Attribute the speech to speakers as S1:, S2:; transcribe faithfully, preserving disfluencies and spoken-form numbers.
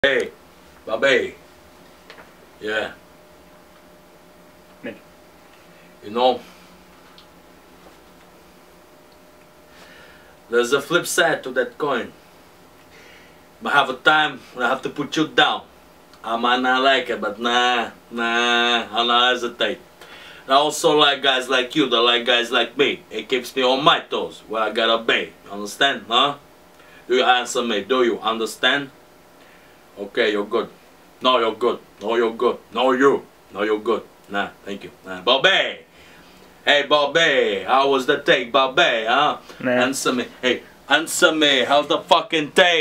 S1: Hey, Bobby. Yeah.
S2: Me.
S1: You know, there's a flip side to that coin. I have a time when I have to put you down. I might not like it, but nah, nah, I'll not hesitate. And I also like guys like you, that like guys like me. It keeps me on my toes where I gotta be. Understand, huh? Do you answer me? Do you understand? Okay, you're good. No, you're good. No, you're good. No, you. No, you're good. Nah, thank you. Nah. Bobby! Hey, Bobby! How was the take, Bobby, huh?
S2: Nah.
S1: Answer me. Hey, answer me. How's the fucking take?